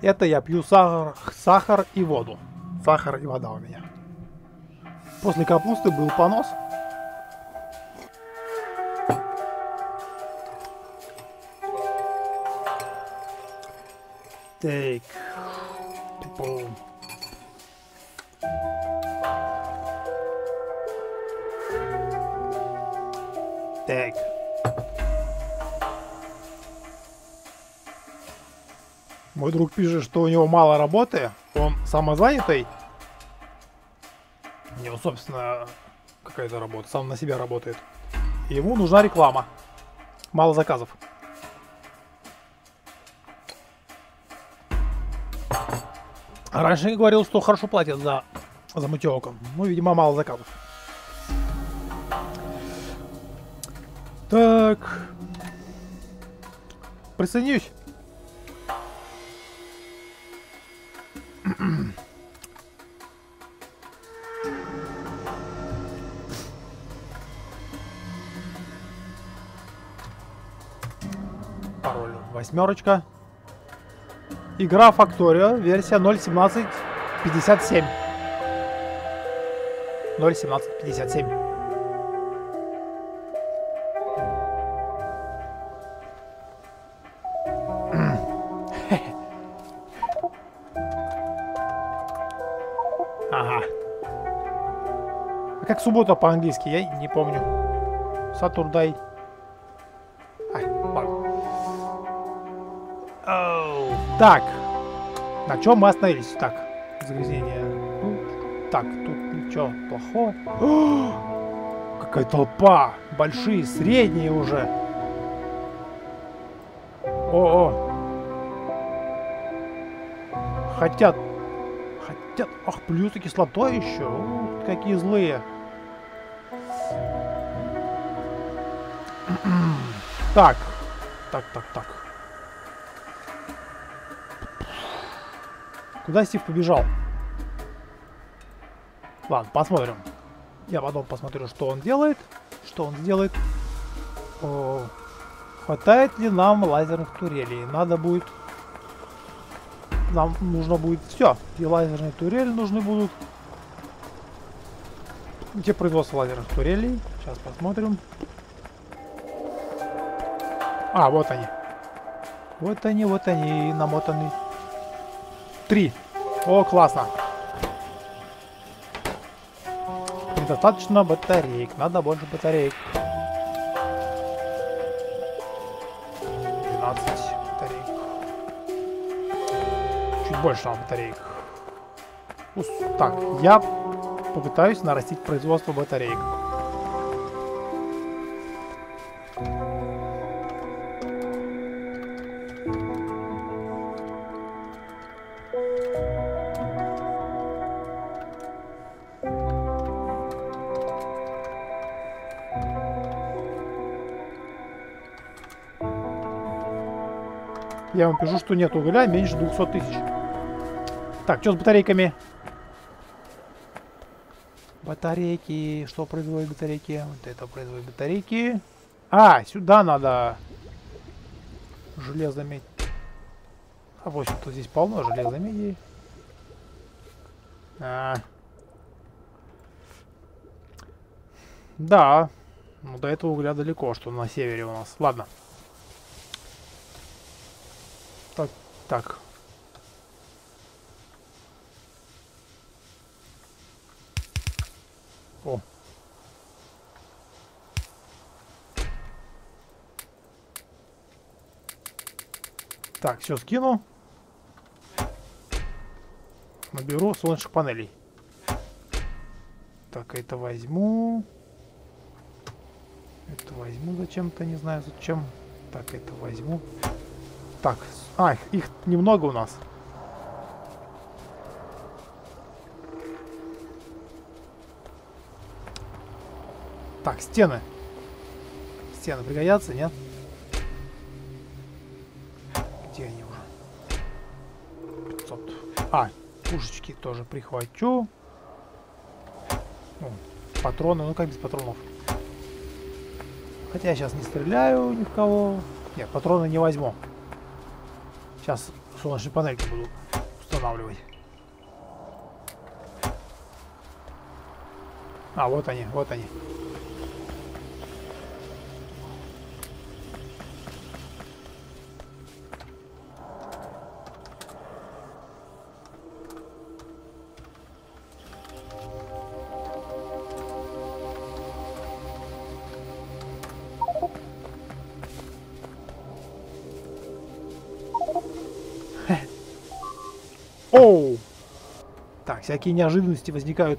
Это я пью сахар и воду. Сахар и вода у меня. После капусты был понос. Так. Так. Мой друг пишет, что у него мало работы. Он самозанятый. У него, собственно, какая-то работа. Сам на себя работает. И ему нужна реклама. Мало заказов. А раньше я говорил, что хорошо платят за мытье окон. Ну, видимо, мало заказов. Так. Присоединюсь. Пароль 8. Игра Factorio, версия 0.17.57. 0.17.57. Ага. А как суббота по-английски? Я не помню. Saturday. Ай, ладно. Оу. Так. На чем мы остановились? Так. Загрязнение. Ну, так, тут ничего плохого. О, какая толпа. Большие, средние уже. О-о. Хотят. Ах, плюс и кислотой еще. Ух, какие злые. Так. Так. Куда Стив побежал? Ладно, посмотрим. Я потом посмотрю, что он делает. Что он сделает. О, хватает ли нам лазерных турелей? Надо будет... Нам нужно будет все. И лазерные турели нужны будут. Где производство лазерных турелей? Сейчас посмотрим. А, вот они. Вот они, намотаны. 3. О, классно. Недостаточно батареек. Надо больше батареек. 12 батареек. Чуть больше нам батареек. Так, я попытаюсь нарастить производство батареек. Я вам пишу, что нет угля меньше 200 тысяч. Так, что с батарейками? Батарейки. Что производит батарейки? Вот это производит батарейки. А, сюда надо железо медь. А в общем-то здесь полно железа меди. Да. Ну до этого угля далеко, что на севере у нас. Ладно. Так. О. Так, все скину. Наберу солнечных панелей. Так, это возьму. Это возьму зачем-то, не знаю зачем. Так, это возьму. Так, их немного у нас. Так, стены. Стены пригодятся, нет? Где они уже? 500. Пушечки тоже прихвачу. Патроны, ну как без патронов? Хотя я сейчас не стреляю ни в кого. Нет, патроны не возьму. Сейчас солнечные панельки буду устанавливать. А, вот они, вот они. Оу! Так, всякие неожиданности возникают.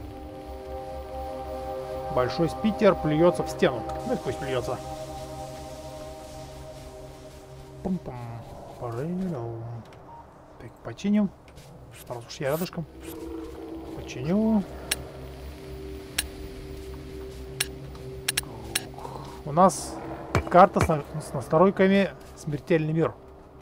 Большой спикер плюется в стену. Ну и пусть плюется. Пум-пум. Так, починим. Сразу уж я рядышком. Починю. У нас карта с настройками «Смертельный мир».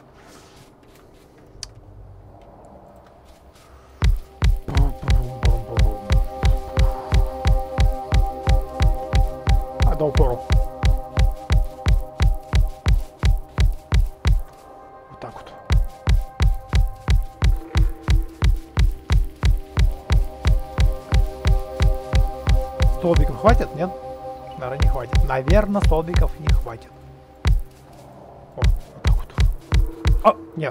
До упору. Вот так вот. Столбиков хватит? Нет? Наверное, не хватит. Наверное, столбиков не хватит. О, вот так вот. А, нет.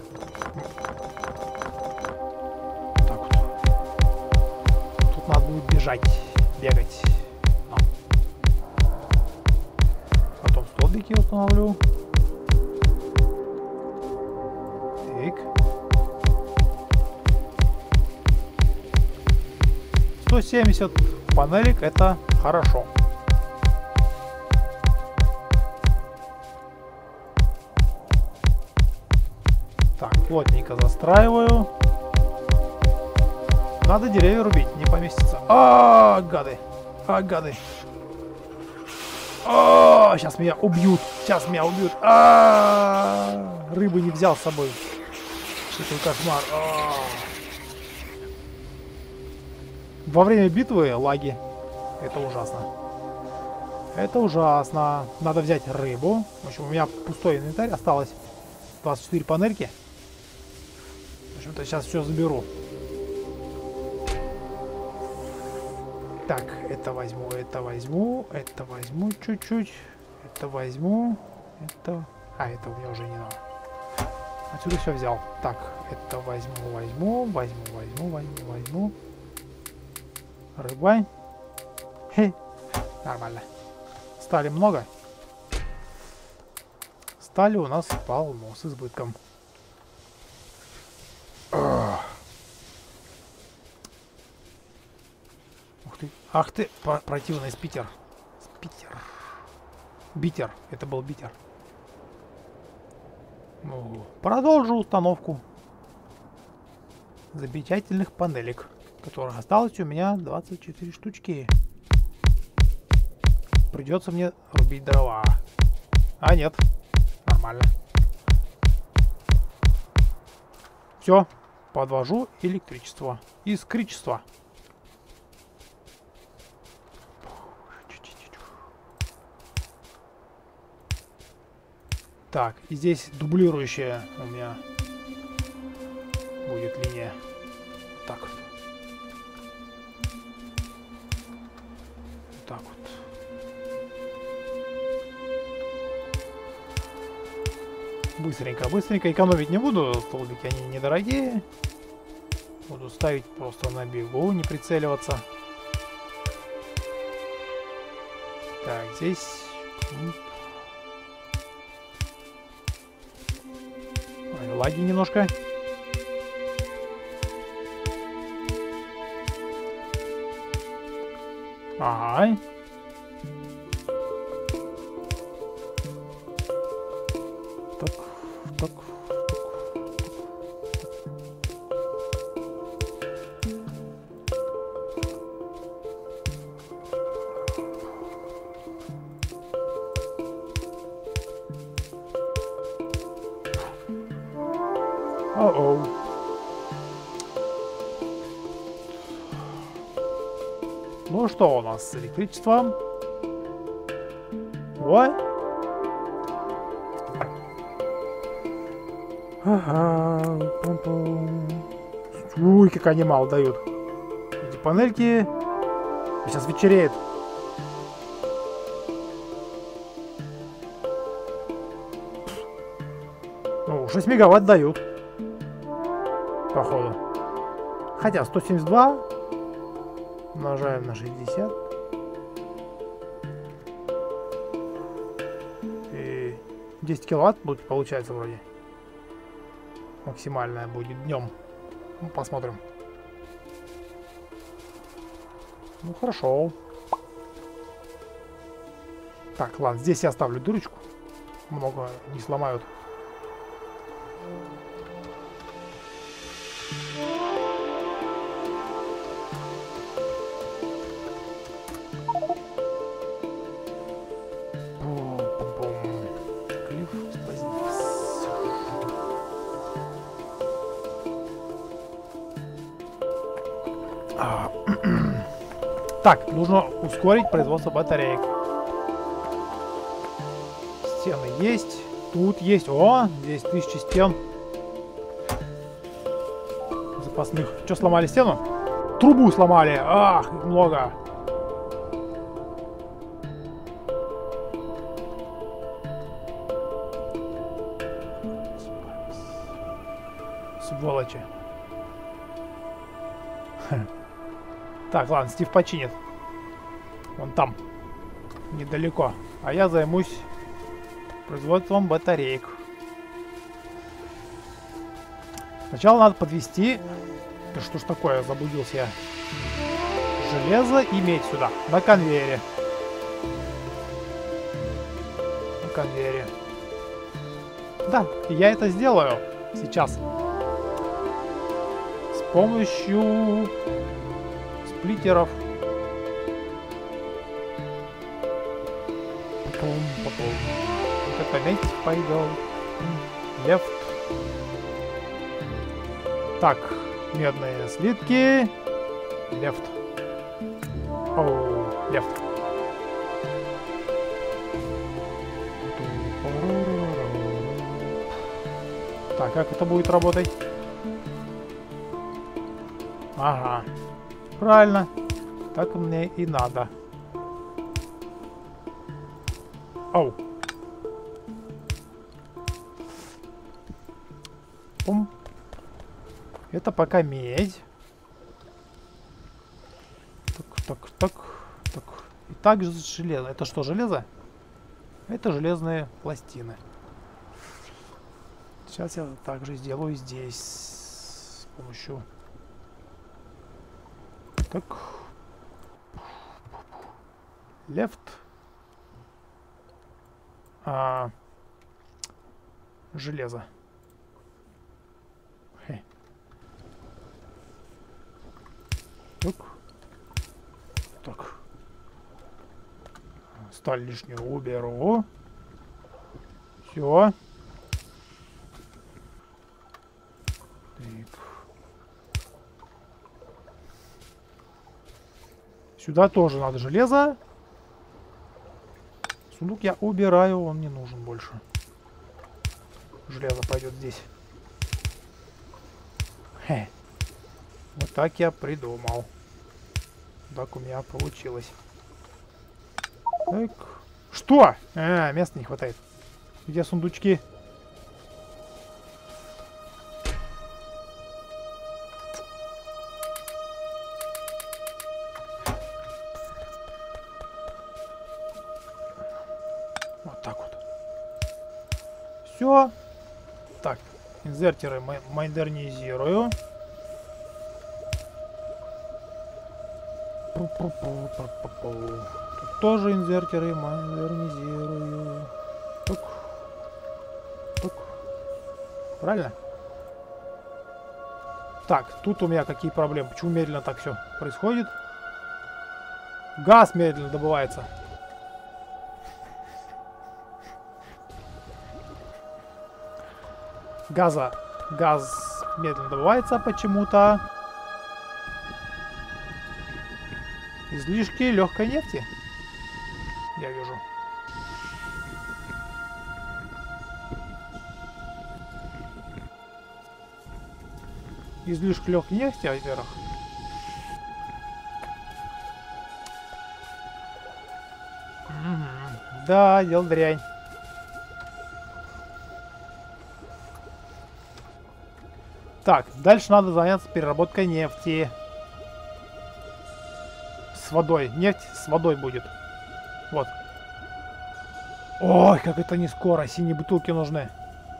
Вот так вот. Тут надо будет бежать, бегать. Столбики установлю. Так. 170 панелек, это хорошо. Так, плотненько застраиваю. Надо деревья рубить, не поместится. А, гады. А, гады. О, сейчас меня убьют. Сейчас меня убьют. Рыбу не взял с собой. Это кошмар. Во время битвы лаги. Это ужасно. Это ужасно. Надо взять рыбу. В общем, у меня пустой инвентарь осталось. 24 панельки. В общем-то, сейчас все заберу. Так, это возьму, это возьму, это возьму чуть-чуть, это возьму, это... А, это у меня уже не надо. Отсюда все взял. Так, это возьму. Рыба. Хе, нормально. Стали много. Стали у нас полно с избытком. Ах ты, противный спикер. Битер. Это был битер. Ну, продолжу установку замечательных панелек, которых осталось у меня 24 штучки. Придется мне рубить дрова. А нет, нормально. Все, подвожу электричество. Искричество. Так, и здесь дублирующая у меня будет линия. Так вот. Так вот. Быстренько, быстренько. Экономить не буду. Столбики, они недорогие. Буду ставить просто на бегу, не прицеливаться. Так, здесь... Лаги немножко. Ага. Так, так. О-оу. Ну что у нас с электричеством? Ой. Ага. Ой, как они мало дают. Эти панельки. Сейчас вечереет. Ну, 6 мегаватт дают. Походу. Хотя 172 умножаем на 60. И 10 киловатт будет, получается, вроде. Максимальная будет днем. Ну, посмотрим. Ну, хорошо. Так, ладно, здесь я оставлю дырочку. Много не сломают. Так, нужно ускорить производство батареек. Стены есть. Тут есть. О, здесь 1000 стен. Запасных. Что, сломали стену? Трубу сломали. Ах, много. Сволочи. Так, ладно, Стив починит. Вон там. Недалеко. А я займусь производством батареек. Сначала надо подвести. Да что ж такое, заблудился я. Железо и медь сюда. На конвейере. На конвейере. Да, я это сделаю сейчас. С помощью сплиттеров. Вот это медь пойдет. Лефт. Так, медные слитки. Лефт. Оу, лефт. Так, как это будет работать? Ага. Правильно. Так мне и надо. Оу. Пум. Это пока медь. Так. И также железо. Это что, железо? Это железные пластины. Сейчас я также сделаю здесь с помощью. Так. Left. Железо. Хе. Так. Сталь лишнюю уберу. Все. Сюда тоже надо железо. Сундук я убираю, он не нужен больше. Железо пойдет здесь. Хе. Вот так я придумал. Так у меня получилось. Так. Что? Места не хватает. Где сундучки? Вот так вот. Все. Так, инвертеры модернизирую. Тут тоже инвертеры модернизирую. Тук. Правильно? Так, тут у меня какие проблемы? Почему медленно так все происходит? Газ медленно добывается. Газ медленно добывается почему-то. Излишки легкой нефти. Я вижу. излишек легкой нефти, во-первых. Да, дело дрянь. Так, дальше надо заняться переработкой нефти. С водой. Нефть с водой будет. Вот. Ой, как это не скоро. Синие бутылки нужны.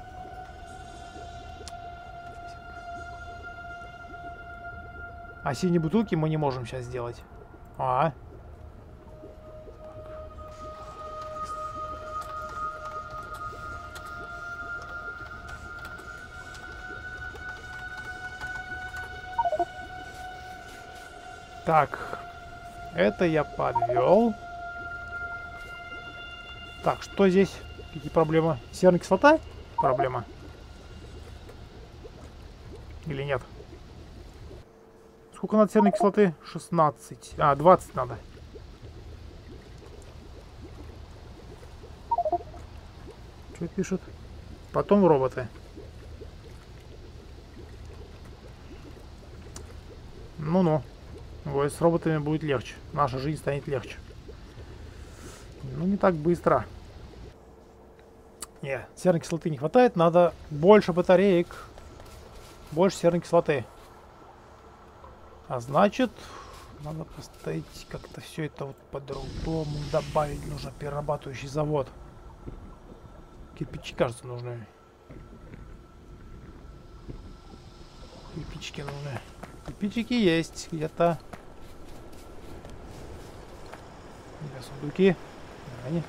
А синие бутылки мы не можем сейчас сделать. Так, это я подвел. Так, что здесь? Какие проблемы? Серная кислота? Проблема. Или нет? Сколько надо серной кислоты? 16. 20 надо. Что пишут? Потом роботы. Ну-ну. Ой, с роботами будет легче. Наша жизнь станет легче. Ну, не так быстро. Не, серной кислоты не хватает. Надо больше батареек. Больше серной кислоты. А значит, надо поставить как-то все это вот по-другому. Добавить нужно перерабатывающий завод. Кирпичи, кажется, нужны. Кирпичики нужны. Кирпичики есть где-то. Где сундуки? Они.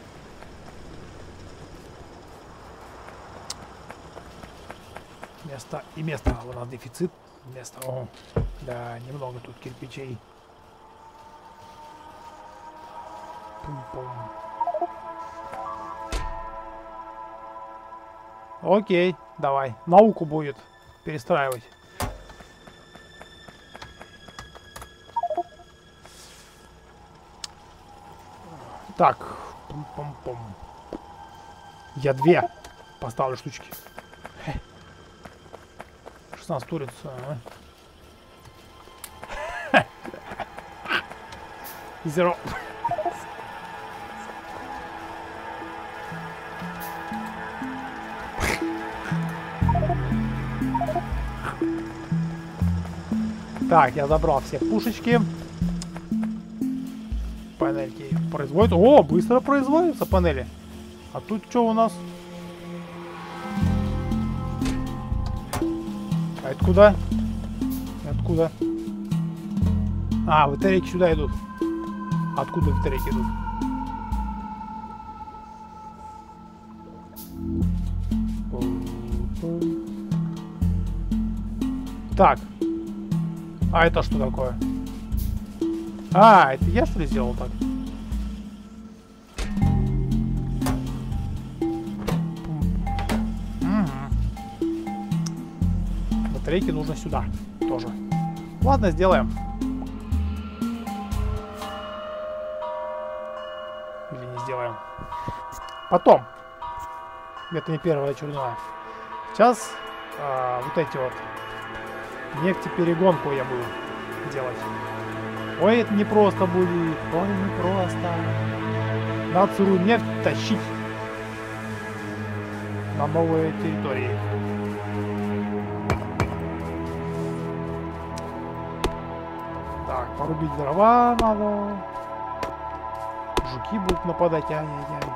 Место и место. У нас дефицит места. О, да, немного тут кирпичей. Пум-пум. Окей, давай. Науку будет перестраивать. Так. Пум-пум-пум. Я 2 поставлю штучки. 16 туриц. Зеро. Так, я забрал все пушечки. Панельки производят. О, быстро производятся панели. А тут что у нас? А это куда? Откуда? А, батарейки сюда идут. Откуда батарейки идут? Так. А это что такое? А, это я что ли сделал так? Батарейки нужно сюда тоже. Ладно, сделаем. Или не сделаем. Потом. Это не первое очередное. Сейчас вот эти вот нефтеперегонку я буду делать. Ой, это не просто будет. Ой, не просто. Надо сырую нефть тащить на новые территории. Так, порубить дрова надо. Жуки будут нападать. Ай-яй-яй.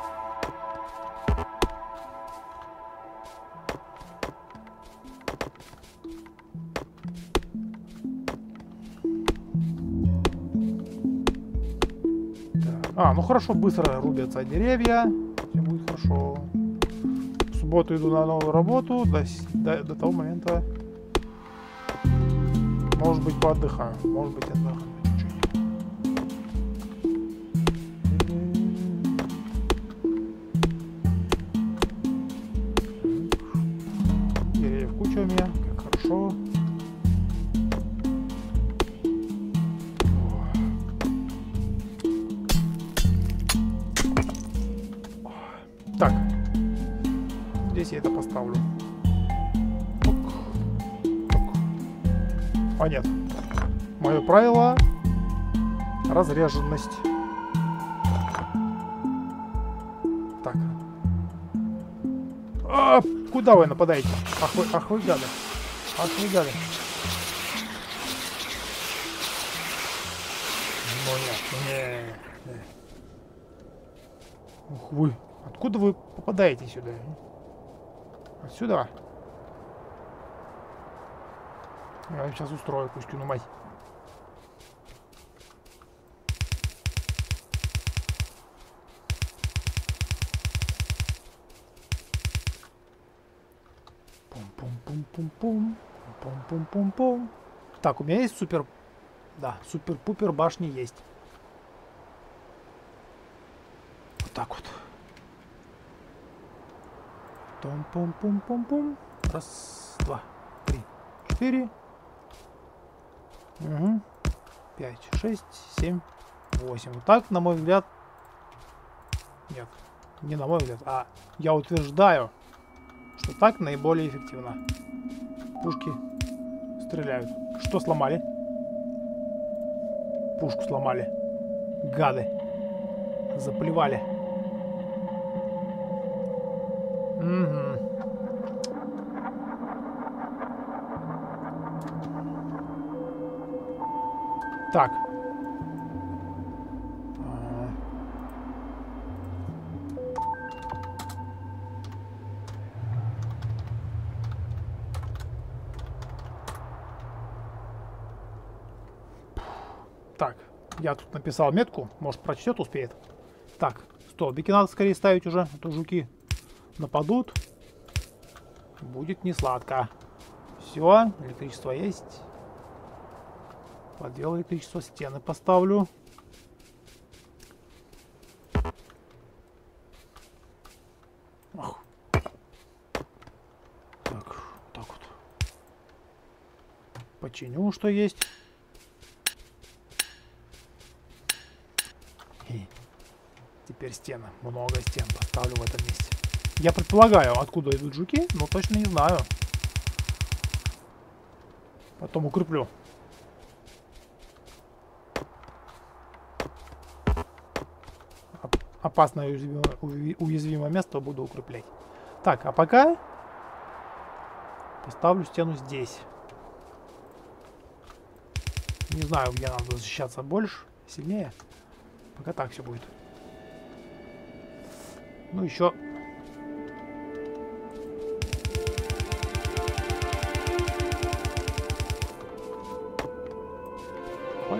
Ну хорошо, быстро рубятся деревья. Все будет хорошо. В субботу иду на новую работу. До того момента, может быть, поотдыхаю. Может быть, отдохну. Деревьев куча у меня. Как хорошо. Так, здесь я это поставлю. Тук, тук. А нет. Мое правило — разряженность. Так. А, куда вы нападаете? Ах вы гады. Ах вы гады. Ну нет, нет. Ух вы. Откуда вы попадаете сюда? Отсюда. Я вам сейчас устрою, Кузькину мать. Пум-пум-пум-пум-пум. Пум-пум-пум-пум. Так, у меня есть супер... Да, супер-пупер башни есть. Вот так вот. Пум-пум-пум-пум-пум. Раз, два, три, 4. Угу. 5, 6, 7, 8. Вот так, на мой взгляд... Нет, не на мой взгляд, а я утверждаю, что так наиболее эффективно. Пушки стреляют. Что сломали? Пушку сломали. Гады. Заплевали. Угу. Так. Так, я тут написал метку, может прочтет, успеет. Так, столбики надо скорее ставить уже, а то жуки нападут. Будет не сладко. Все, электричество есть. Подвел электричество, стены поставлю. Ах. Так, так вот. Починю, что есть. И теперь стены. Много стен поставлю в этом месте. Я предполагаю, откуда идут жуки, но точно не знаю. Потом укреплю. Опасное уязвимое место буду укреплять. Так, а пока поставлю стену здесь. Не знаю, где надо защищаться больше, сильнее. Пока так все будет. Ну, еще... Понял?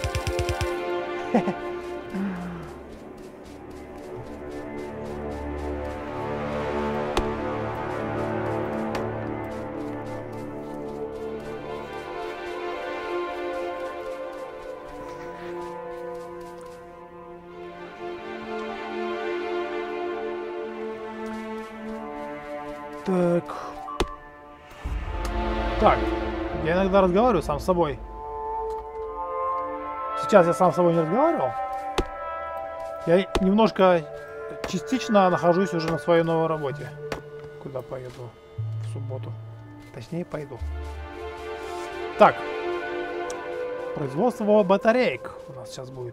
Так. Так. Я иногда разговариваю сам с собой. Сейчас я сам с собой не разговаривал. Я немножко частично нахожусь уже на своей новой работе. Куда поеду в субботу. Точнее, пойду. Так. Производство батареек у нас сейчас будет.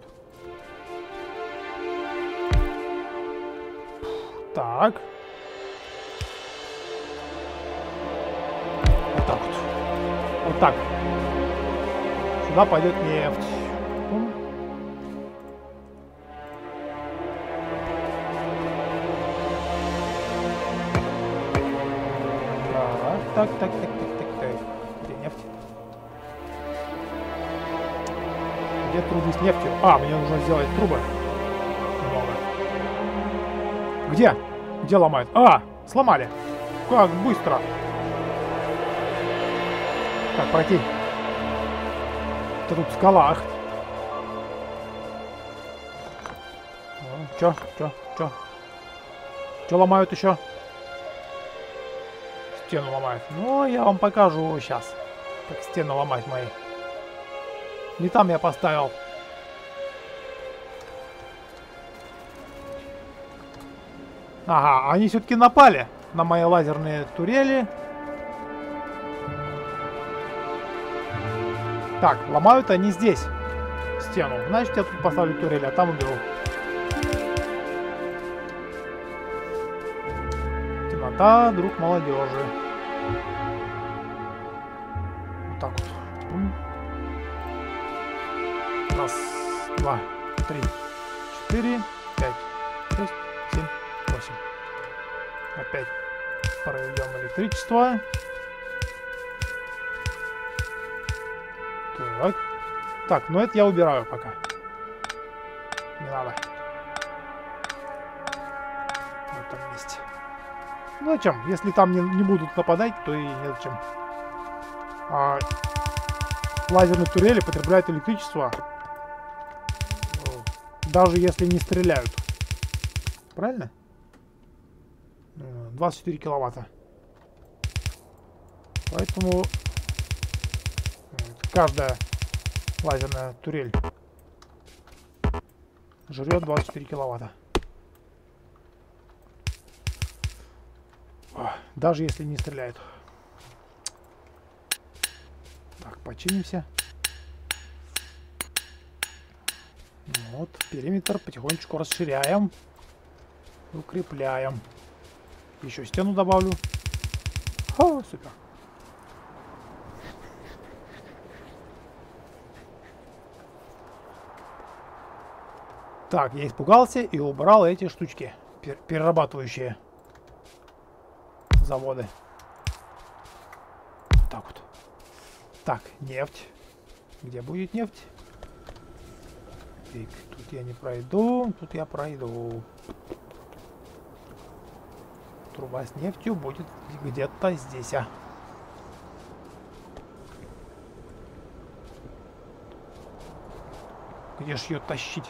Так. Вот так вот. Вот так. Сюда пойдет нефть. Так. Где нефть? Где трубы с нефтью? А, мне нужно сделать трубы. Много. Где? Где ломают? А, сломали. Как быстро. Так, пройти. Это тут скала. Ах. Чё? Чё ломают еще? Стену ломают. Ну, я вам покажу сейчас, как стену ломать мои. Не там я поставил. Ага, они все-таки напали на мои лазерные турели. Так, ломают они здесь стену. Значит, я тут поставлю турель, а там уберу. Темнота, друг молодежи. Вот так вот. Раз, два, три, 4, 5, 6, 7, 8. Опять проведем электричество. Так. Так, ну это я убираю пока. Не надо. В этом месте. Ну зачем? Если там не будут нападать, то и незачем. Лазерные турели потребляют электричество, даже если не стреляют. Правильно? 24 киловатта. Поэтому каждая лазерная турель жрет 24 киловатта. Даже если не стреляют. Так, починимся. Вот, периметр потихонечку расширяем. Укрепляем. Еще стену добавлю. О, супер. Так, я испугался и убрал эти штучки, перерабатывающие заводы. Так вот. Так, нефть. Где будет нефть? Так, тут я не пройду, тут я пройду. Труба с нефтью будет где-то здесь. Где ж ее тащить?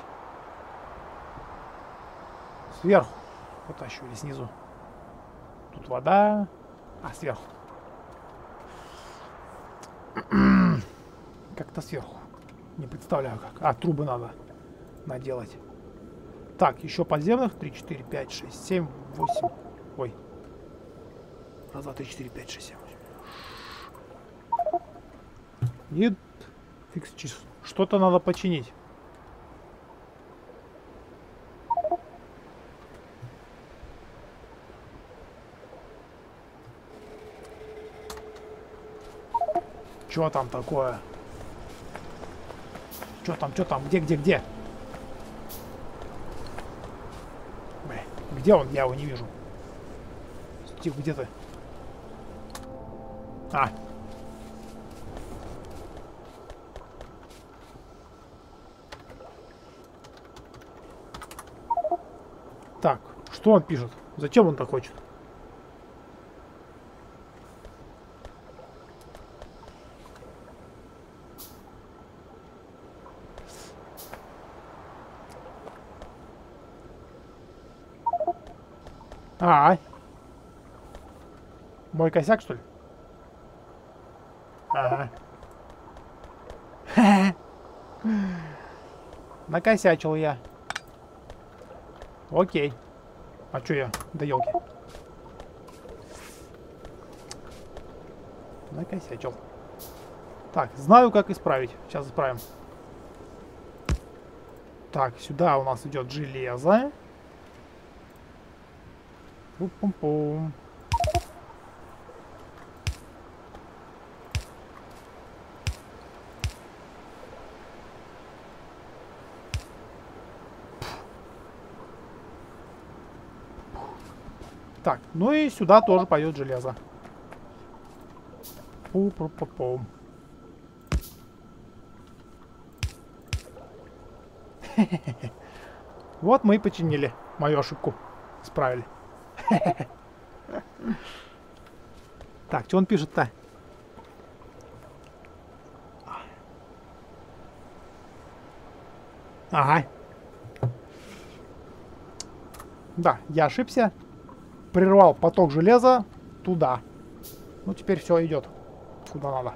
Сверху потащу или снизу? Тут вода, а сверху. Как-то сверху. Не представляю как. А, трубы надо наделать. Так, еще подземных. 3, 4, 5, 6, 7, 8. Ой. Раз, два, 3, 4, 5, 6, 7, 8. Нет. Фикс чис. Что-то надо починить. Что там такое? Что там, где? Блин, где он? Я его не вижу. Стив, где ты? А. Так, что он пишет? Зачем он так хочет? Мой косяк, что ли? Ага. Накосячил я. Окей. А чё я? Да елки. Накосячил. Так, знаю, как исправить. Сейчас исправим. Так, сюда у нас идет железо. Пум-пум-пум. Так, ну и сюда тоже пойдет железо. Пу-пу-пу-пу. Вот мы и починили мою ошибку. Исправили. Так, что он пишет-то? Ага. Да, я ошибся. Прервал поток железа туда. Ну, теперь все идет куда надо.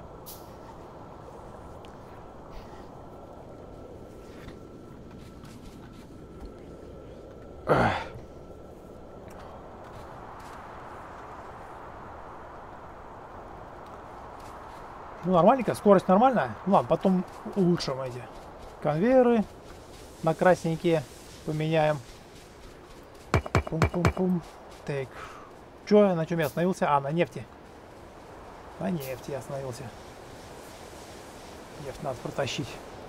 Ну, нормальненько, скорость нормальная. Ну, ладно, потом улучшим эти конвейеры на красненькие поменяем. Пум-пум-пум. Так. Чё, на чем я остановился? А, на нефти. На нефти я остановился. Нефть надо протащить.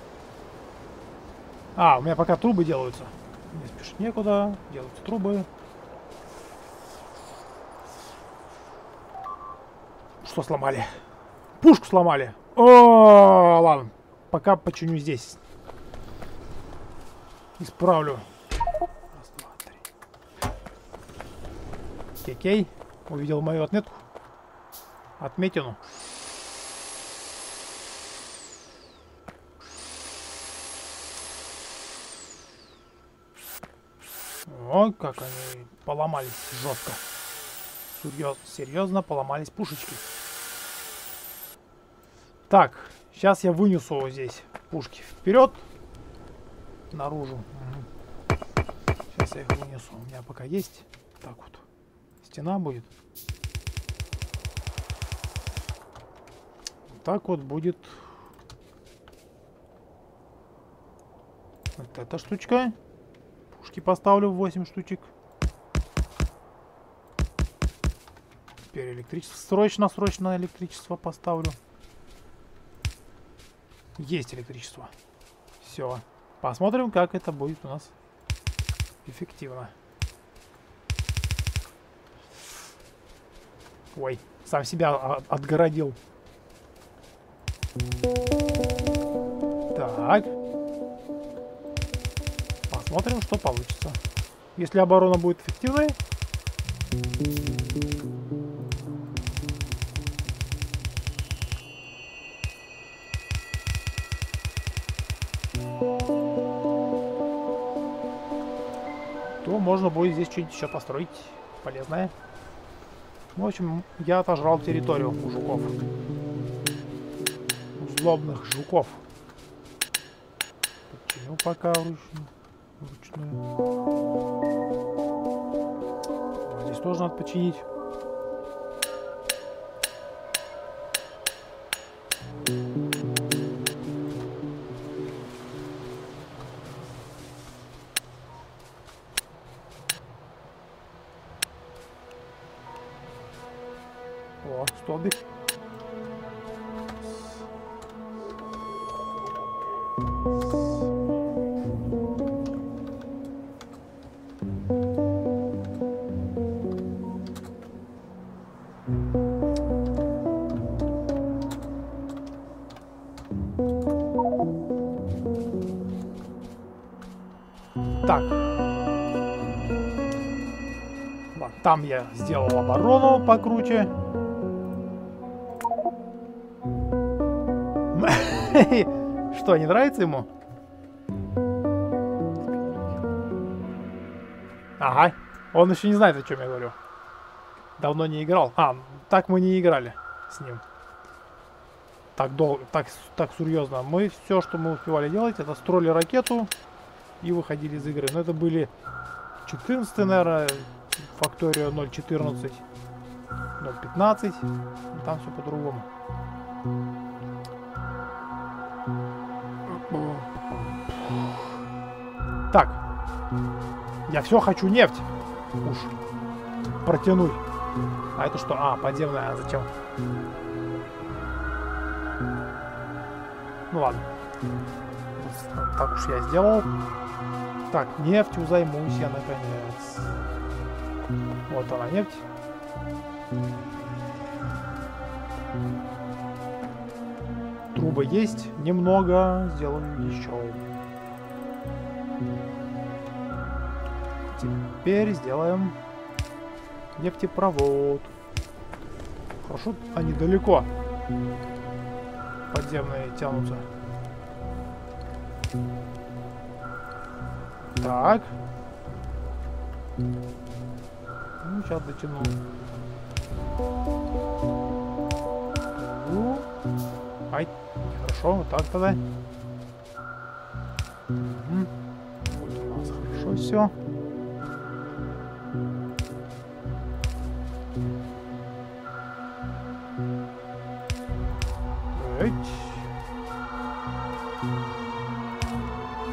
А, у меня пока трубы делаются. Не спешить некуда. Делаются трубы. Что сломали? Пушку сломали. О, ладно. Пока починю здесь. Исправлю. Раз, два, три. Окей. Увидел мою отметку. Отметину. Ой, как они поломались жестко. Серьезно поломались пушечки. Так, сейчас я вынесу здесь пушки вперед. Наружу. Угу. Сейчас я их вынесу. У меня пока есть. Так вот. Стена будет. Так вот будет. Вот эта штучка. Пушки поставлю в 8 штучек. Теперь электричество. Срочно электричество поставлю. Есть электричество. Все. Посмотрим, как это будет у нас эффективно. Ой, сам себя отгородил. Так. Посмотрим, что получится. Если оборона будет эффективной, то можно будет здесь что-нибудь еще построить полезное. В общем, я отожрал территорию у жуков. У злобных жуков. Подчиню пока вручную. Вот здесь тоже надо починить. О, столбик. Так. Ладно, там я сделал оборону покруче. Что, не нравится ему? Ага. Он еще не знает, о чем я говорю. Давно не играл. А, так мы не играли с ним. Так долго, так серьезно. Мы все, что мы успевали делать, это строили ракету и выходили из игры. Но это были 14, наверное, Фактория 0.14, 0.15. Там все по-другому. Так. Я все хочу нефть. Уж. Протянуть. А это что? А, подземная. А зачем? Ну ладно. Так уж я сделал. Так, нефтью займусь я наконец. Вот она, нефть. Трубы есть. Немного. Сделаю еще. Теперь сделаем нефтепровод. Хорошо, они далеко. Подземные тянутся. Так. Ну, сейчас дотяну. Ай, хорошо, вот так тогда. Угу. Вот у нас хорошо все.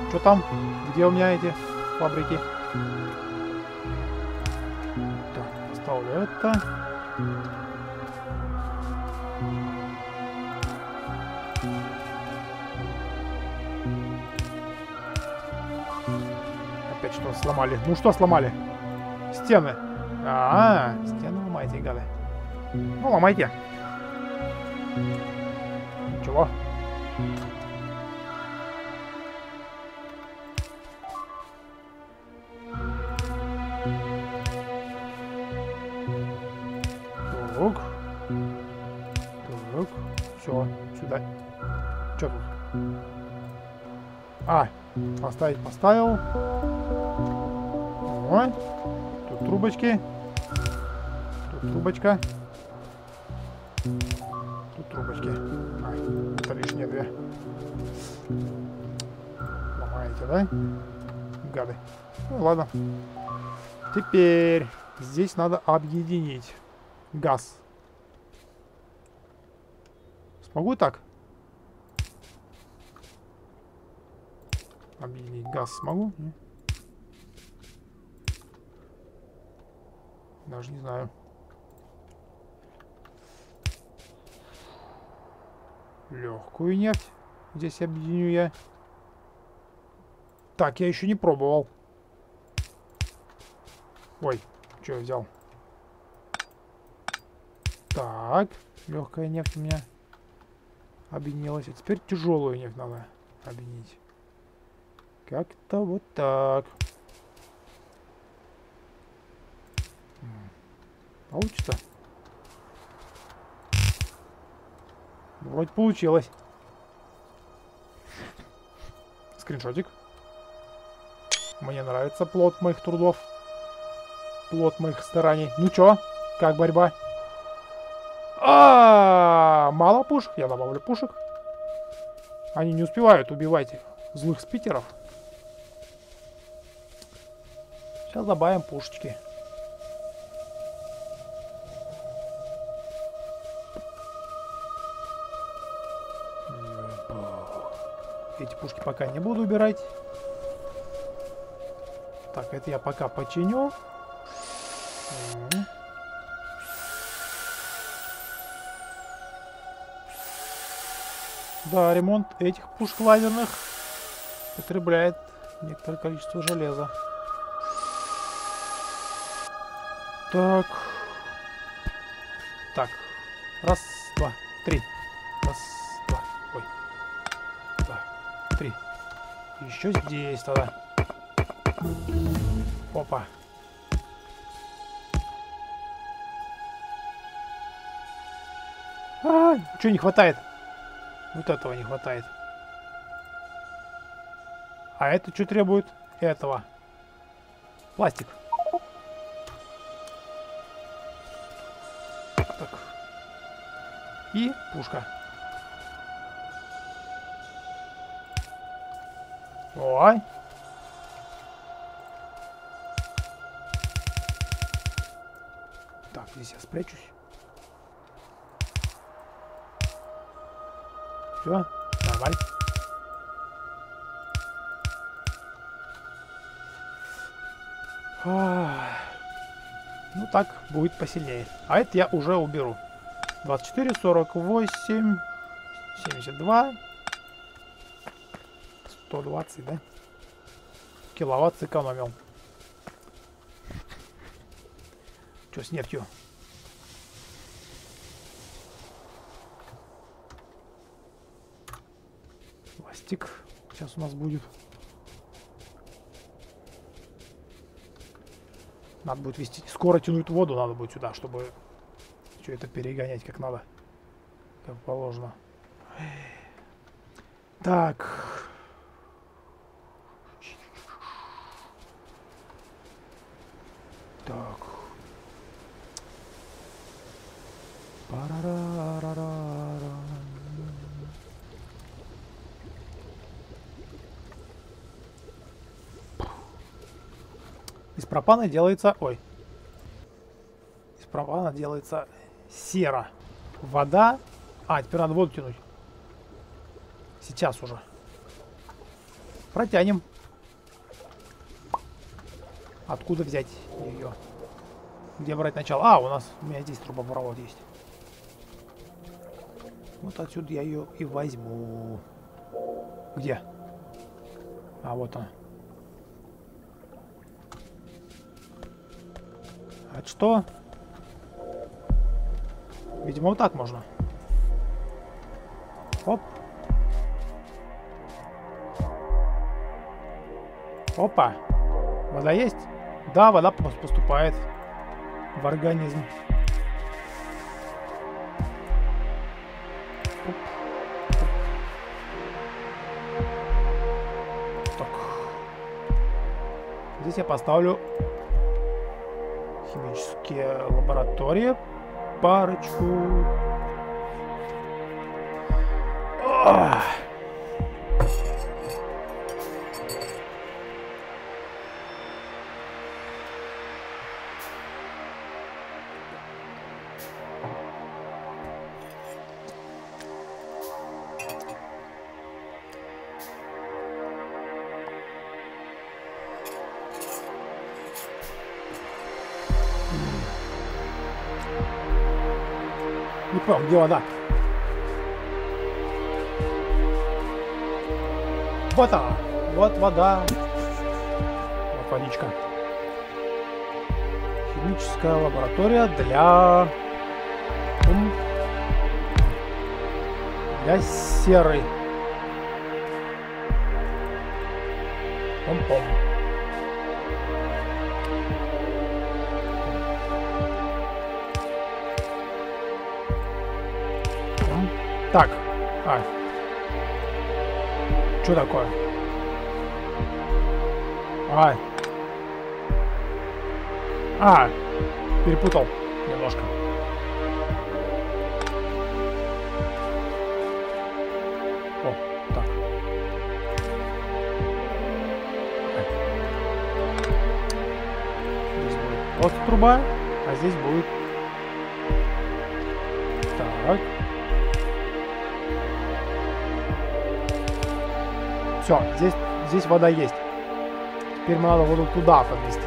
Что там? Где у меня эти фабрики? Так, поставлю это. Опять что сломали? Ну что сломали? Стены. Стены ломайте, гады. Ну, ломайте. Ничего. Так. Так. Все, сюда. Что тут? Поставить поставил. О, тут трубочки. Тут трубочка. Тут трубочки. Это лишние две. Ломаете, да? Гады. Ну ладно. Теперь здесь надо объединить газ. Смогу так? Объединить газ смогу? Нет? Даже не знаю. Легкую нефть. Здесь объединю я. Так, я еще не пробовал. Ой, что я взял? Так, легкая нефть у меня объединилась. А теперь тяжелую нефть надо объединить. Как-то вот так. Получится? Вроде получилось. Скриншотик. Мне нравится плод моих трудов. Плод моих стараний. Ну чё? Как борьба? Мало пушек? Я добавлю пушек. Они не успевают убивать злых спикеров. Сейчас добавим пушечки. Эти пушки пока не буду убирать. Так, это я пока починю. Да, ремонт этих пушек лазерных потребляет некоторое количество железа. Так. Так. Раз, два, три. Раз, два. Ой. Два, три. Еще здесь тогда. Опа. Чего не хватает? Вот этого не хватает. А это что требует? Этого. Пластик. Так. И пушка. Ой. Так, здесь я спрячусь. Все, нормально. Ну так, будет посильнее. А это я уже уберу. 24, 48, 72, 120, да? Киловатт сэкономил. Что с нефтью? Пластик сейчас у нас будет. Надо будет вести. Скоро тянуть воду надо будет сюда, чтобы все это перегонять как надо. Как положено. Так. Так. Из пропана делается... Ой. Из пропана делается сера. Вода. Теперь надо воду тянуть. Сейчас уже. протянем. Откуда взять ее? Где брать начало? А, у меня здесь трубопровод есть. Вот отсюда я ее и возьму. Где? А, вот она. Это что? Видимо, вот так можно. Оп. Опа. Вода есть? Да, вода поступает в организм. Оп. Так. Здесь я поставлю химические лаборатории. Парочку. Ах. Не понял, где вода? Вот она. Вот вода. Вот водичка. Химическая лаборатория для серы. Пом-пом. Так. Что такое? Перепутал немножко. О, так. Здесь будет просто труба, а здесь будет... Так. Все, здесь вода есть. Теперь мне надо воду туда подвести.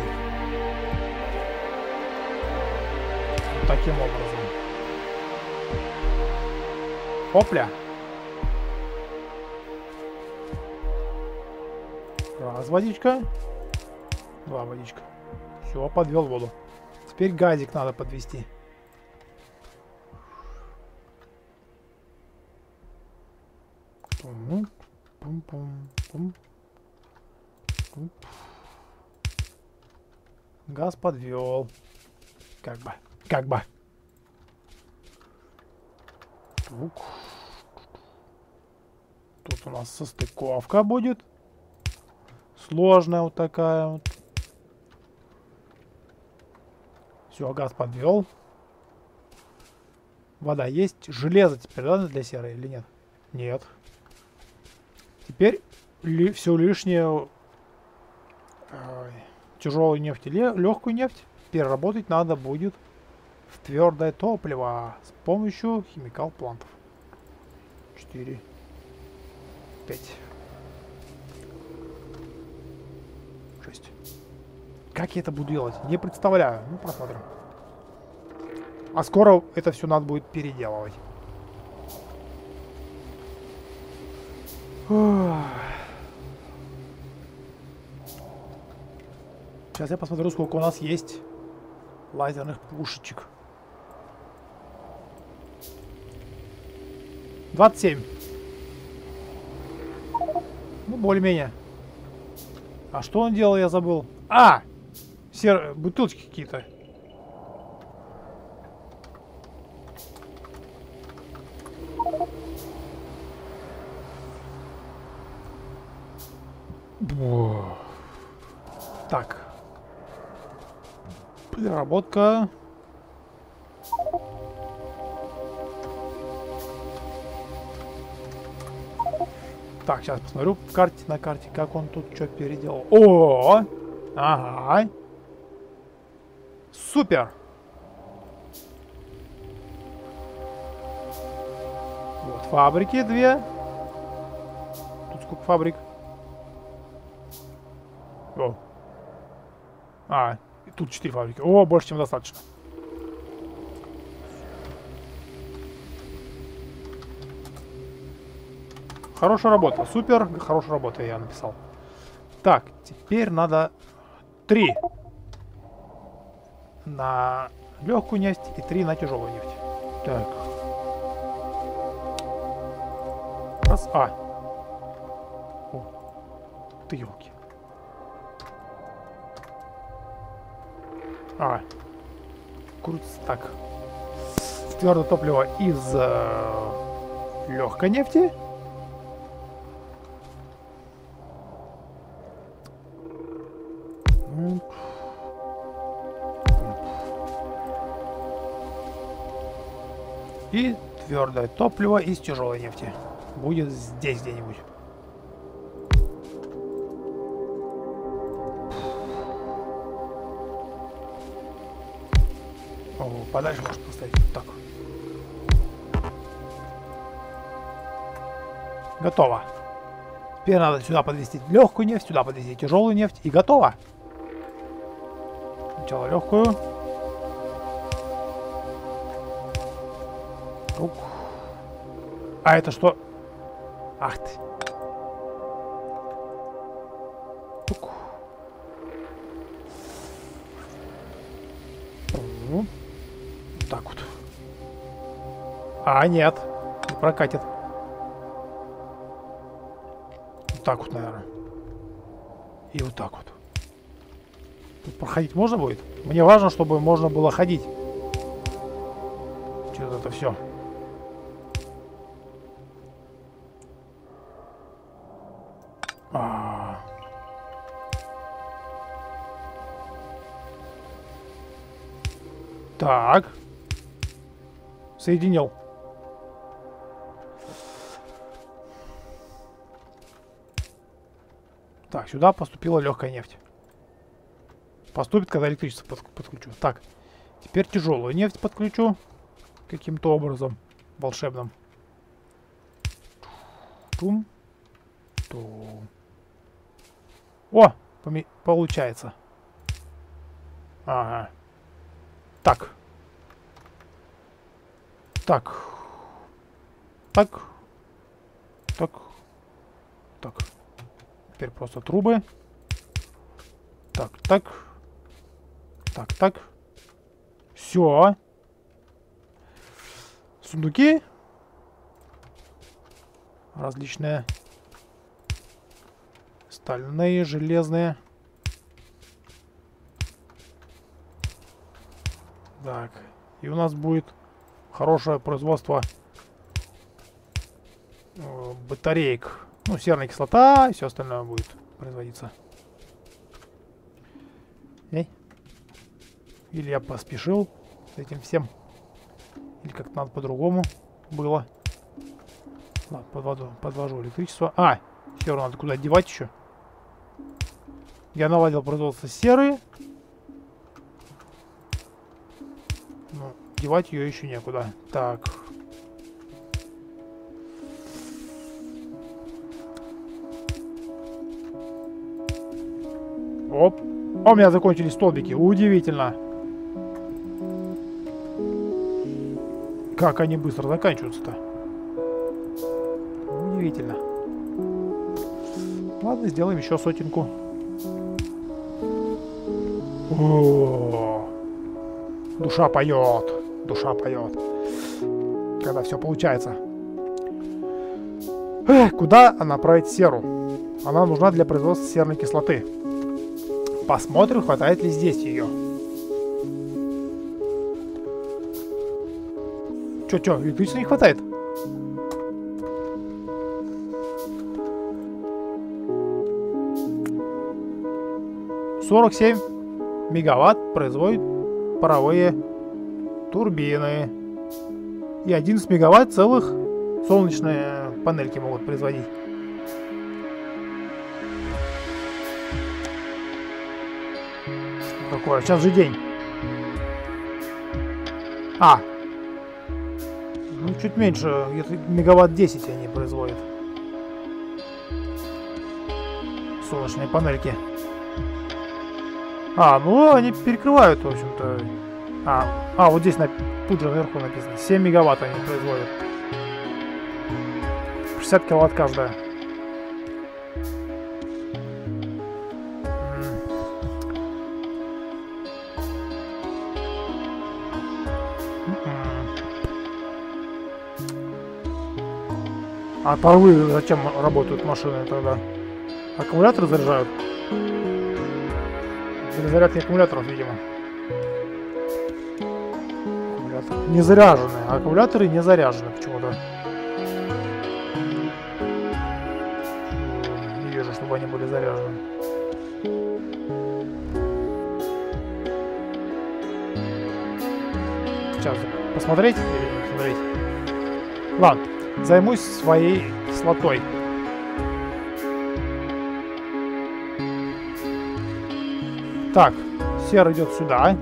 Вот таким образом. Опля. Раз водичка. Два водичка. Все, подвел воду. Теперь газик надо подвести. Пум-пум-пум. Газ подвел. Как бы. Тут у нас состыковка будет. Сложная вот такая вот. Все, газ подвел. Вода есть. Железо теперь, да, для серы или нет? Нет. Теперь все лишнее, тяжелую нефть или легкую нефть переработать надо будет в твердое топливо с помощью химикал плантов. 4, 5, 6. Как я это буду делать? Не представляю. Ну, посмотрим. А скоро это все надо будет переделывать. Сейчас я посмотрю, сколько у нас есть лазерных пушечек. 27. Ну, более-менее. А что он делал, я забыл. Бутылочки какие-то. Так. Переработка. Так, сейчас посмотрю на карте, как он тут что переделал. О! Ага. Супер! Вот фабрики 2. Тут сколько фабрик? О. А, и тут 4 фабрики. О, больше, чем достаточно. Хорошая работа. Супер. Хорошая работа, я написал. Так, теперь надо 3 на легкую нефть и 3 на тяжелую нефть. Так. Раз. А. О. Ты елки. А. Крутится так. Твердое топливо из легкой нефти. И твердое топливо из тяжелой нефти. Будет здесь где-нибудь. О, подальше можно поставить. Так. Готово. Теперь надо сюда подвести легкую нефть, сюда подвести тяжелую нефть. И готово. Сначала легкую. А это что? Ах ты. Тук. Вот так вот. А, нет. Не прокатит. Вот так вот, наверное. И вот так вот. Тут проходить можно будет? Мне важно, чтобы можно было ходить. Что это все? Так. Соединил. Так, сюда поступила легкая нефть. Поступит, когда электричество подключу. Так, теперь тяжелую нефть подключу. Каким-то образом. Волшебным. Тум. Тум. О! Получается. Ага. Так. Так. Так. Так. Так. Теперь просто трубы. Так, так. Так, так. Все. Сундуки. Различные. Стальные, железные. Так. И у нас будет хорошее производство батареек. Ну, серная кислота и все остальное будет производиться. Или я поспешил с этим всем. Или как-то надо по-другому было. Ладно, подвожу электричество. А, серу надо куда девать еще. Я наладил производство серы. Но девать ее еще некуда. Так. Оп. А у меня закончились столбики. Удивительно. Как они быстро заканчиваются-то. Удивительно. Ладно, сделаем еще сотенку. О-о-о. Душа поет. Душа поет. Когда все получается. Куда направить серу? Она нужна для производства серной кислоты. Посмотрим, хватает ли здесь ее. Чё, электричества не хватает? «47 мегаватт производят паровые турбины. И 11 мегаватт целых солнечные панельки могут производить». Какое? Сейчас же день. А. Ну, чуть меньше. Где-то мегаватт 10 они производят. Солнечные панельки. А, ну они перекрывают, в общем-то. Вот здесь тут же наверху написано. 7 мегаватт они производят. 60 киловатт каждая. А паровые зачем работают машины тогда? Аккумуляторы заряжают? Для зарядки аккумуляторов, видимо. Не заряжены. Аккумуляторы не заряжены почему-то. Не вижу, чтобы они были заряжены. Сейчас посмотреть или не посмотреть? Ладно, займусь своей кислотой. Так, серый идет сюда.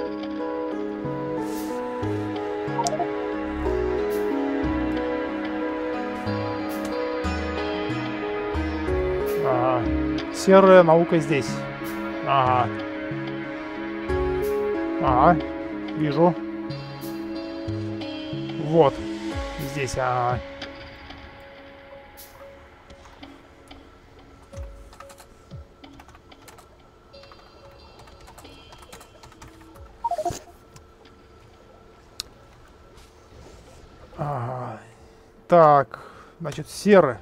Ага. Серая наука здесь. Ага. Ага. Вижу. Вот. Здесь, ага. Ага. Так, значит, серый.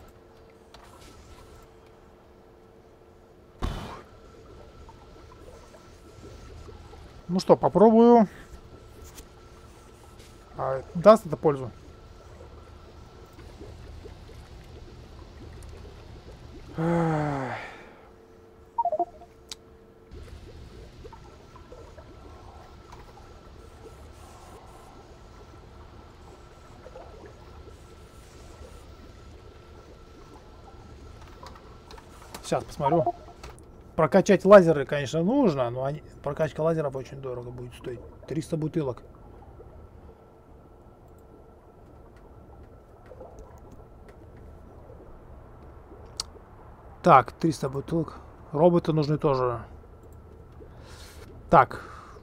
Ну что, попробую. Даст это пользу? Сейчас посмотрю. Прокачать лазеры, конечно, нужно, но прокачка лазеров очень дорого будет стоить. 300 бутылок. Так, 300 бутылок. Роботы нужны тоже. Так.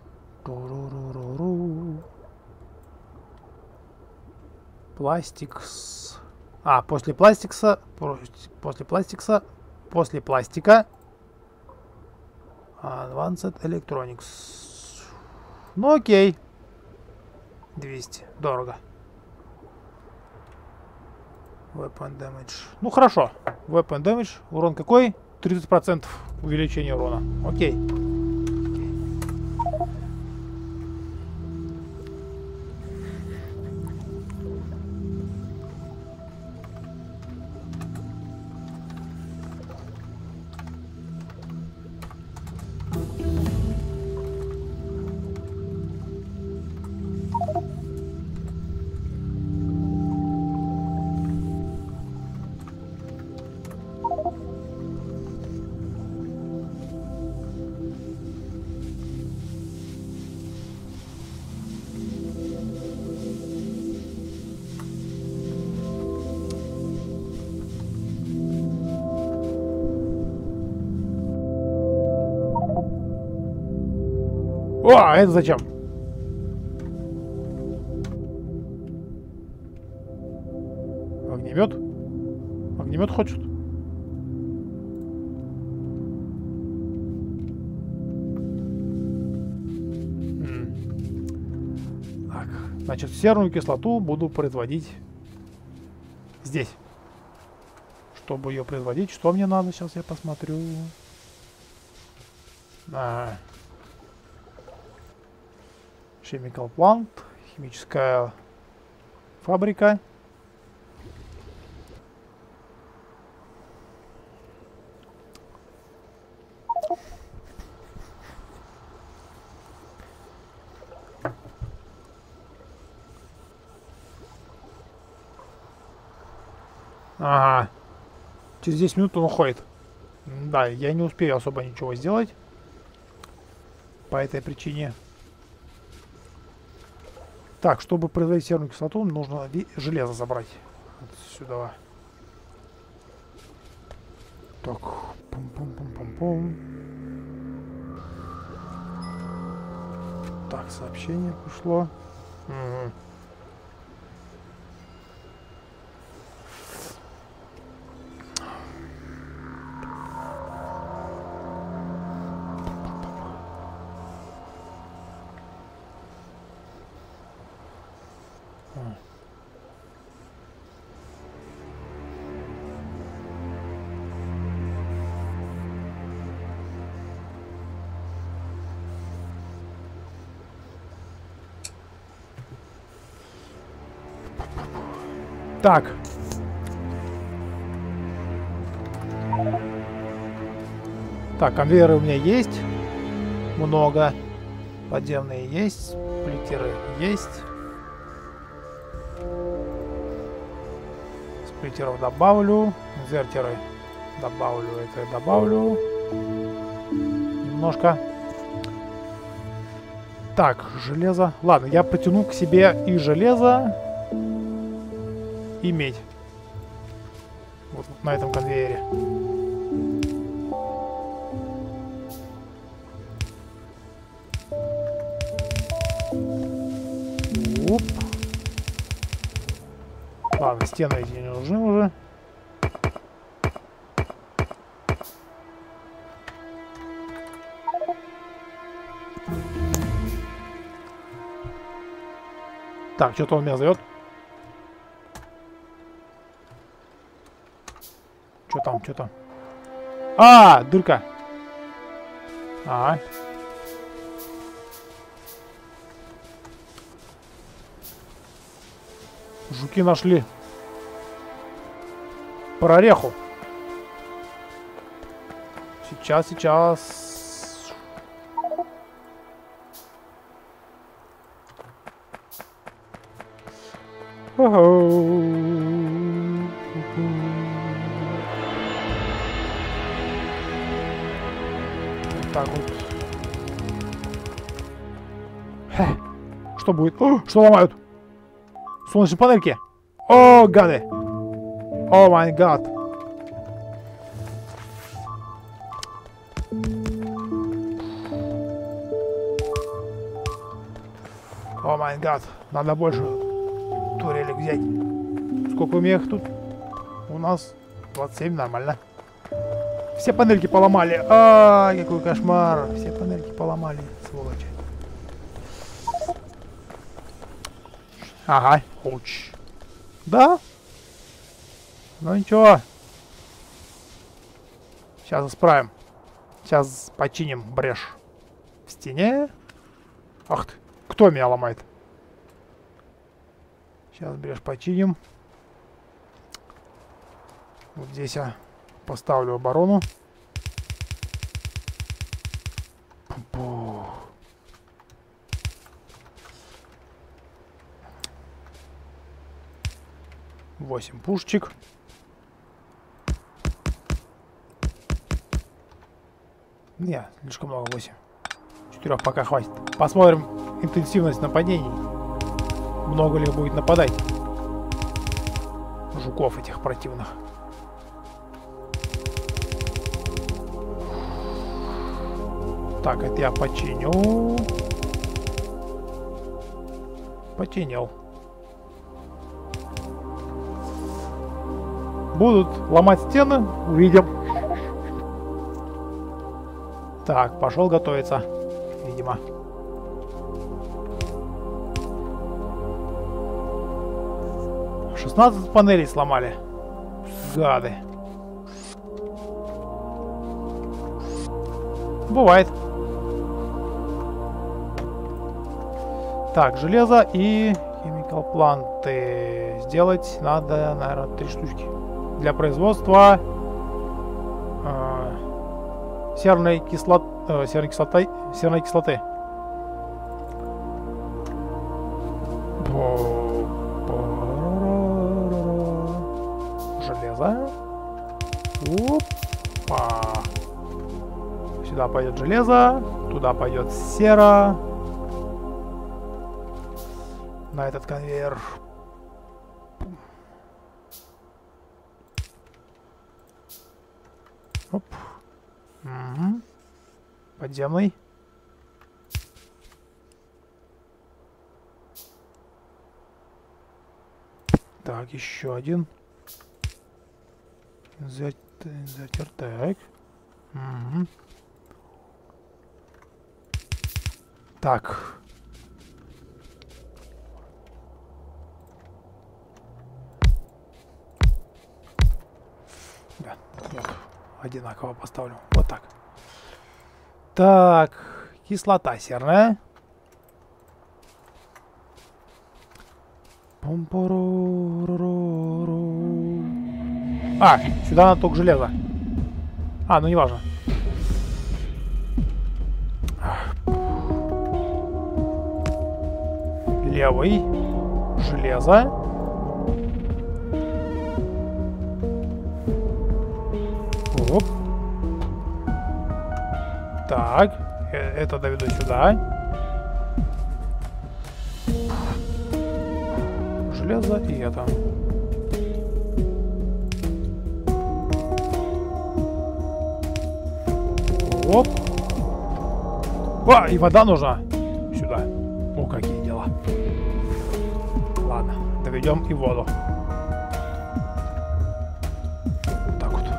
Пластикс. После пластикса. После пластика. Advanced Electronics. Ну окей. 200. Дорого. Weapon Damage. Ну хорошо. Weapon Damage. Урон какой? 30% увеличения урона. Окей. О, это зачем? Огнемет? Огнемет хочет? Так, значит, серную кислоту буду производить здесь. Чтобы ее производить, что мне надо? Сейчас я посмотрю. Chemical Plant, химическая фабрика. Ага. Через 10 минут он уходит. Да, я не успею особо ничего сделать. По этой причине. Так, чтобы производить серную кислоту, нужно железо забрать. Вот сюда. Так. Пум-пум-пум-пум-пум. Так, сообщение пришло. Угу. Так. Так, конвейеры у меня есть. Много. Подземные есть. Сплиттеры есть. Сплиттеров добавлю. Инвертеры добавлю. Это я добавлю. Немножко. Так, железо. Ладно, я потяну к себе и железо, и медь. Вот на этом конвейере. Оп. Ладно, стены эти не нужны уже. Так, что-то он меня зовет. Что там, что там? А, дырка. Ага. Жуки нашли прореху. Сейчас, сейчас. Так вот. Что будет? О, что ломают? Солнечные панельки. О, гады. О, май гад. О, май гад. Надо больше турелек взять. Сколько у меня их тут? У нас 27, нормально. Все панельки поломали. А, какой кошмар. Все панельки поломали, сволочи. Ага, уч. Да? Ну ничего. Сейчас исправим. Сейчас починим брешь в стене. Ах ты, кто меня ломает? Сейчас брешь починим. Вот здесь я поставлю оборону. Пу-пу. Восемь пушечек. Не, слишком много, 8. 4 пока хватит. Посмотрим интенсивность нападений. Много ли будет нападать жуков этих противных. Так, это я починю. Починил. Будут ломать стены, увидим. Так, пошел готовиться, видимо. «16 панелей сломали. Гады. Бывает. Так, железо и химикал планты. Сделать надо, наверное, 3 штучки. Для производства серной кислоты. Железо. Опа. Сюда пойдет железо, туда пойдет сера. На этот конвейер. Оп. Угу. Подземный. Так, еще один. Инвертер, так. Угу. Так. Да, нет, одинаково поставлю. Вот так. Так, кислота серная. А, сюда надо только железо. А, ну не важно. Левый. Железо. Оп. Так, это доведу сюда. Железо и это. Оп. А, и вода нужна сюда. О, какие дела. Ладно, доведем и воду. Вот так вот.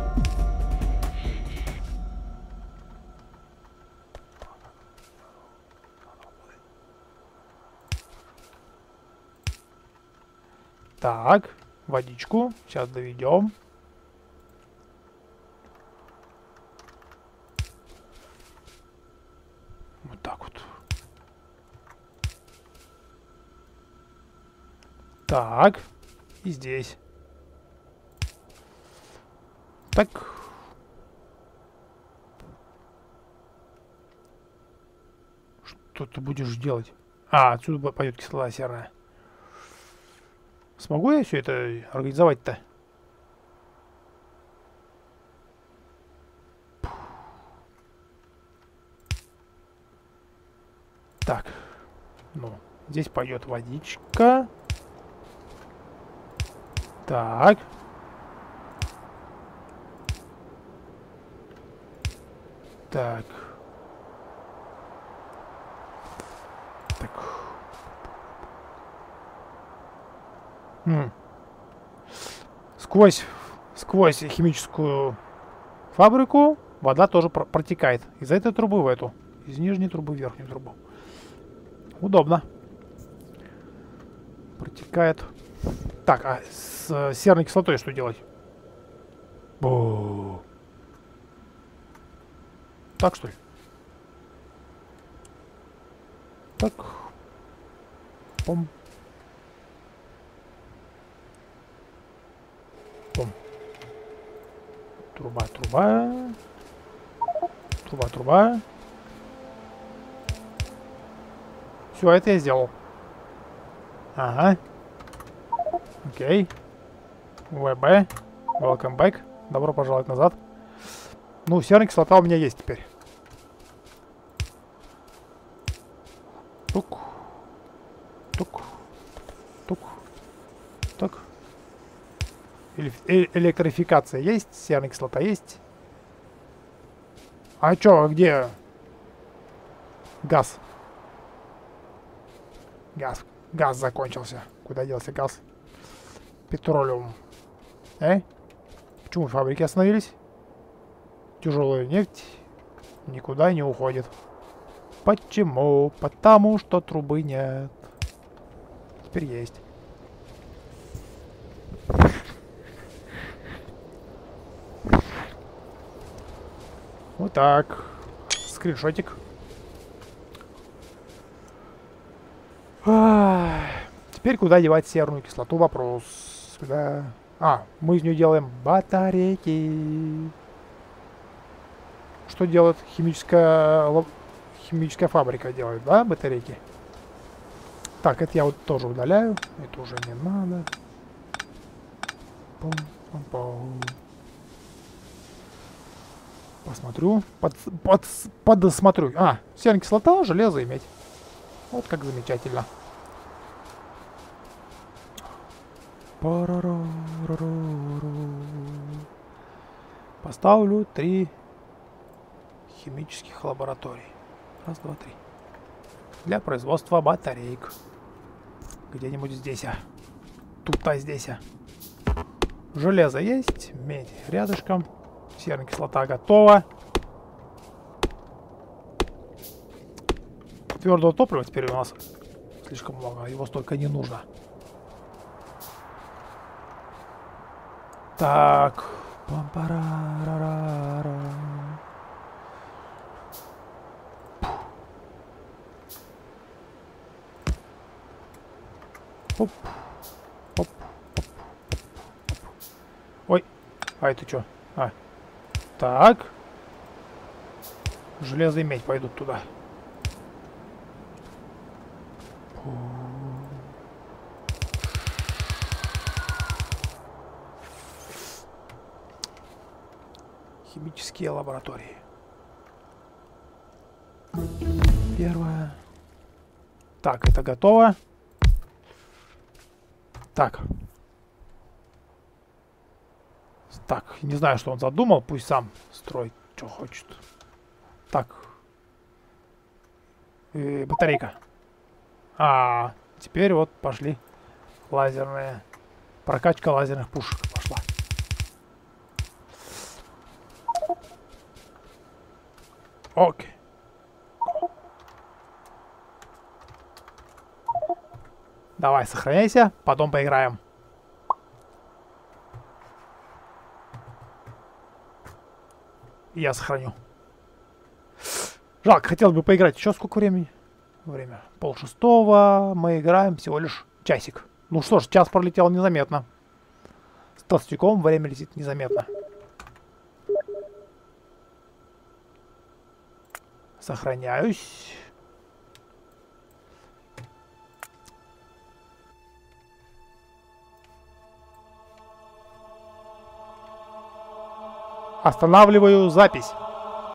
Так, водичку сейчас доведем. Вот так вот. Так, и здесь. Так. Что ты будешь делать? А, отсюда пойдет кислота серная. Смогу я все это организовать-то? Так. Ну, здесь пойдет водичка. Так. Так. Так. Сквозь химическую фабрику вода тоже протекает. Из этой трубы в эту. Из нижней трубы в верхнюю трубу. Удобно. Протекает. Так, а с серной кислотой что делать? Бу. Так, что ли? Так. Пом. Пом. Труба. Труба. Все, это я сделал. Ага. Окей. ВБ. Welcome back. Добро пожаловать назад. Ну, серная кислота у меня есть теперь. Тук. Тук. Тук. Так. Электрификация есть? Серная кислота есть? А чё, где? Газ. Газ закончился. Куда делся газ? Петролиум. Почему фабрики остановились? Тяжелая нефть никуда не уходит. Почему? Потому что трубы нет. Теперь есть. Вот так. Скриншотик. Теперь куда девать серную кислоту? Вопрос. Сюда. А, мы из нее делаем батарейки. Что делает химическая фабрика? Делает, да, батарейки? Так, это я вот тоже удаляю. Это уже не надо. Посмотрю. Подосмотрю. А, серная кислота, железо иметь. Вот как замечательно. Поставлю 3 химических лабораторий. Раз, два, три. Для производства батареек. Где-нибудь здесь. Тут-то здесь. Железо есть, медь рядышком. Серная кислота готова. Твердого топлива теперь у нас слишком много, его столько не нужно. Так. Пам-парарара. Оп. Оп. Оп. Ой. А это что? А. Так. Железо и медь пойдут туда. Химические лаборатории. Первое. Так, это готово. Так. Так, не знаю, что он задумал. Пусть сам строит, что хочет. Так. Батарейка. А, теперь вот пошли лазерные. Прокачка лазерных пушек пошла. Окей. Давай, сохраняйся, потом поиграем. Я сохраню. Жалко, хотелось бы поиграть. Еще сколько времени? Время 5:30. Мы играем всего лишь часик. Ну что ж, час пролетел незаметно. С толстяком время летит незаметно. Сохраняюсь. Останавливаю запись.